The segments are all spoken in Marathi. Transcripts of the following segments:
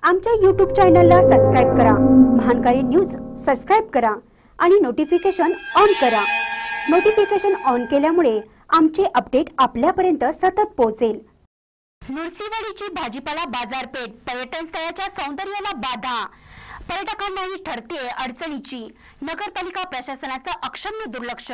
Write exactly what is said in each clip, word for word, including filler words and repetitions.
आमच्या यूट्यूब चॅनलला सबस्क्राइब करा, महानकारी न्यूज सबस्क्राइब करा आणि नोटिफिकेशन ऑन करा। नोटिफिकेशन ऑन केल्यामुळे आमचे अपडेट आपल्यापर्यंत सतत पोहोचेल। नृसिंहवाडीची भाजीपाला बाजारपेठ पर्यटन स्थळाच्या सौंदर्याला बाधा, पर्यटकांनाही ठरते अडचणीची, नगरपालिका प्रशासनाचं अक्षम्य दुर्लक्ष।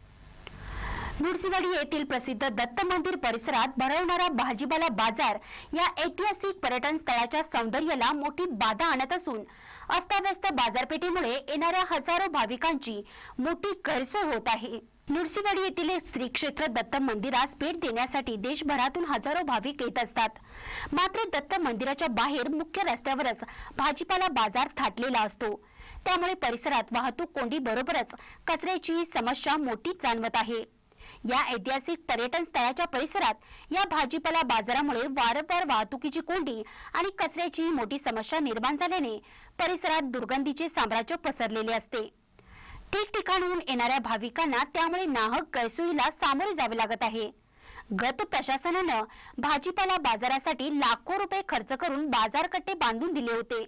नृसिंहवाडी येथील प्रसिद्ध दत्त मंदिर परिसरात भरवणारा भाजीपाला बाजार या ऐतिहासिक पर्यटन स्थळाच्या सौंदर्याला मोठी बाधा आणत असून अस्ताव्यस्त बाजारपेठेमुळे येणाऱ्या हजारो भाविकांची मोठी गैरसोय होत आहे। नृसिंहवाडी येथील श्री क्षेत्र दत्त मंदिरास भेट देण्यासाठी देशभरातून हजारो भाविक येत असतात। मात्र दत्त मंदिराच्या बाहेर मुख्य रस्त्यावरच भाजीपाला बाजार थाटलेला असतो, त्यामुळे परिसरात वाहतूक कोंडी बरोबरच कचऱ्याची समस्या मोठी जाणवत आहे। या ऐतिहासिक पर्यटन स्थळाच्या परिसरात या भाजीपाला बाजारामुळे वारंवार वाहतुकीची कोंडी आणि कचऱ्याची मोठी समस्या निर्माण झाल्याने परिसरात दुर्गंधीचे साम्राज्य पसरलेले असते। ठिकठिकाणून येणाऱ्या भाविकांना त्यामुळे नाहक गैरसोयीला सामोरे जावे लागत आहे। गत प्रशासनानं भाजीपाला बाजारासाठी लाखो रुपये खर्च करून बाजारकट्टे बांधून दिले होते,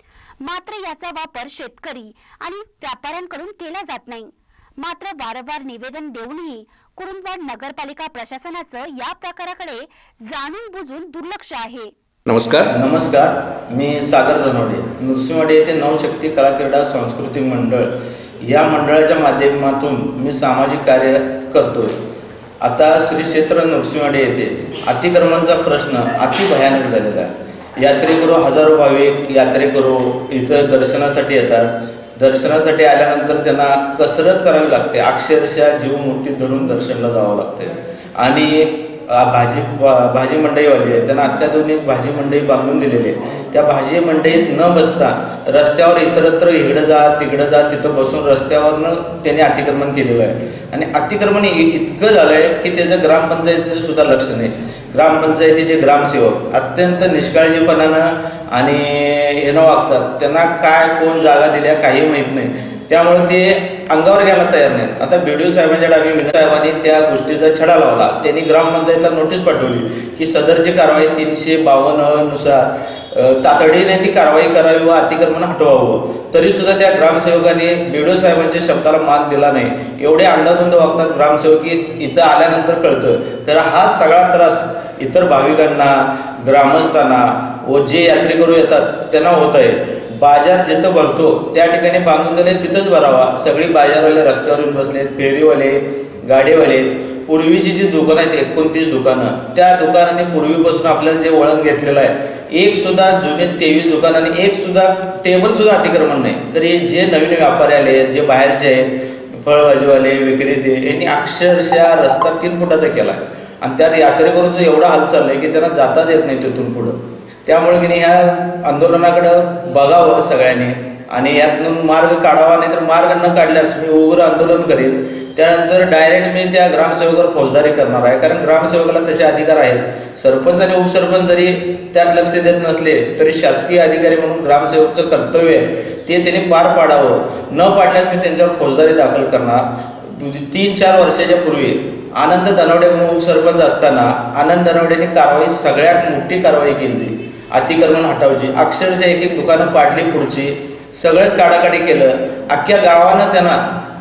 मात्र याचा वापर शेतकरी आणि व्यापाऱ्यांकडून केला जात नाही। मात्र वारंवार निवेदन देऊनही कुरुंदवाड नगरपालिका प्रशासनाचं या प्रकाराकडे जाणून बुजून दुर्लक्ष आहे। नमस्कार नमस्कार मी सागर धनवडे, नृसिंहवाडी येथे नवशक्ती कला क्रीडा सांस्कृतिक मंडळ या मंडळाच्या माध्यमातून मी सामाजिक कार्य करतोय। आता श्री क्षेत्र नृसिंहवाडी येथे अतिक्रमणाचा प्रश्न अति भयानक झालेला आहे। यात्रेकरू हजारो भाविक यात्रेकरू इथं दर्शनासाठी येतात। दर्शनासाठी आल्यानंतर त्यांना कसरत करावी लागते, अक्षरशः जीव मुठीत धरून दर्शनाला जावं लागते। आणि भाजी भाजी मंडईवाली आहे, त्यांना अत्याधुनिक भाजी मंडई बांधून दिलेली आहे। त्या भाजी मंडईत न बसता रस्त्यावर इतरत्र इकडं जा तिकडं जा तिथं बसून रस्त्यावरनं त्यांनी अतिक्रमण केलेलं आहे। आणि अतिक्रमण इतकं झालं आहे की त्याचं ग्रामपंचायतीचं सुद्धा लक्ष नाही। ग्रामपंचायतीचे ग्रामसेवक अत्यंत निष्काळजीपणानं आणि येणं वागतात, त्यांना काय कोण जागा दिल्या काही माहीत नाही, त्यामुळे ते अंगावर घ्यायला तयार नाहीत। आता बीडीओ साहेबांच्या डावी मीना साहेबांनी त्या गोष्टीचा छडा लावला, त्यांनी ग्रामपंचायतीला नोटीस पाठवली की सदरची कारवाई तीनशे बावन्न नुसार तातडीने ती कारवाई करावी व अतिक्रमण हटवावं। तरी सुद्धा त्या ग्रामसेवकांनी बीडीओ साहेबांच्या शब्दाला मान दिला नाही। एवढे अंधाधुंद वागतात ग्रामसेवक की इथं आल्यानंतर कळतं, तर हा सगळा त्रास इतर भाविकांना, ग्रामस्थांना व जे यात्रेकरू येतात त्यांना होत आहे। बाजार जिथं भरतो त्या ठिकाणी बांधून दिले तिथंच भरावा। सगळी बाजारवाले रस्त्यावर येऊन बसलेत, फेरीवाले, गाडीवाले। पूर्वीची जी दुकानं आहेत एकोणतीस दुकानं, त्या दुकानाने पूर्वीपासून आपल्याला जे वळण घेतलेलं आहे, एक सुद्धा जुने तेवीस दुकान आणि एक सुद्धा टेबल सुद्धा अतिक्रमण नाही। तर हे जे नवीन व्यापारी आले आहेत, जे बाहेरचे आहेत, फळभाजीवाले, विक्रेते, यांनी अक्षरशः रस्ता तीन फुटाचा केला आहे। आणि त्यात यात्रेकरूंचं एवढा हाल चाललंय की त्यांना जाताच येत नाही तिथून पुढं। त्यामुळे की नाही ह्या आंदोलनाकडं बघावं सगळ्यांनी आणि यातून मार्ग काढावा, नाही तर मार्ग न काढल्यास मी उग्र आंदोलन करेन। त्यानंतर डायरेक्ट मी त्या ग्रामसेवकावर फौजदारी करणार आहे, कारण ग्रामसेवकाला तसे अधिकार आहेत। सरपंच आणि उपसरपंच जरी त्यात लक्ष देत नसले तरी शासकीय अधिकारी म्हणून ग्रामसेवकचं कर्तव्य आहे ते त्यांनी पार पाडावं। न पाडल्यास मी त्यांच्यावर फौजदारी दाखल करणार। तीन चार वर्षाच्या पूर्वी आनंद धनवडे म्हणून उपसरपंच असताना आनंद धनवडेने कारवाई सगळ्यात मोठी कारवाई केली, अतिक्रमण हटवायची। अक्षरशः एक एक दुकानं पाडली, पुढची सगळंच काढाकाढी केलं। अख्ख्या गावानं त्यांना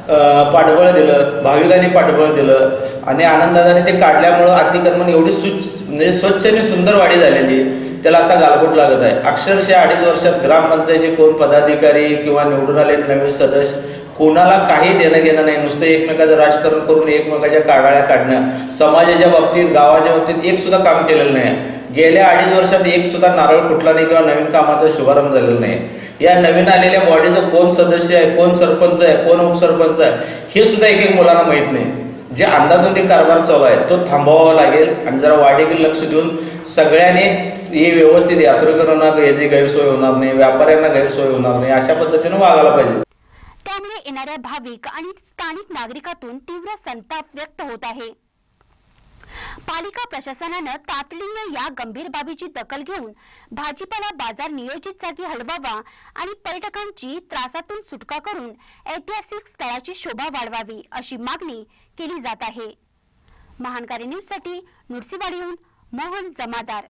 पाठबळ दिलं, भाविकांनी पाठबळ दिलं आणि आनंदाने ते काढल्यामुळं अतिक्रमण एवढी स्वच्छ म्हणजे स्वच्छ आणि सुंदर वाढी झालेली, त्याला आता गालबोट लागत आहे। अक्षरशः अडीच वर्षात ग्रामपंचायतीचे कोण पदाधिकारी किंवा निवडून आलेले नवीन सदस्य कोणाला काही देणं घेणं नाही, नुसतं एकमेकाचं राजकारण करून एकमेकाच्या काढाळ्या काढणं। समाजाच्या बाबतीत, गावाच्या बाबतीत एक सुद्धा काम केलेलं नाही। गेल्या अडीच वर्षात एक सुद्धा नारळ फुटला नाही किंवा नवीन कामाचा शुभारंभ झालेला नाही। या नवीन आलेल्या बॉडीचं कोण सदस्य आहे, कोण सरपंच आहे, कोण उपसरपंच आहे, हे सुद्धा एक एक मुलांना माहीत नाही। जे अंदाधुंदी कारभार चालू आहे तो थांबवावा लागेल आणि जरा वाढीकडे लक्ष देऊन सगळ्यांनी हे व्यवस्थित यात्रेकरूंना याची गैरसोय होणार नाही, व्यापाऱ्यांना गैरसोय होणार नाही, अशा पद्धतीने वागायला पाहिजे। त्यामुळे येणाऱ्या भाविक आणि स्थानिक नागरिकातून तीव्र संताप व्यक्त होत आहे। पालिका प्रशासनानं तातडीने या गंभीर बाबीची दखल घेऊन भाजीपाला बाजार नियोजित जागी हलवावा आणि पर्यटकांची त्रासातून सुटका करून ऐतिहासिक स्थळाची शोभा वाढवावी अशी मागणी केली जात आहे। महानकारी न्यूज साठी नृसिंहवाडीहून मोहन जमादार।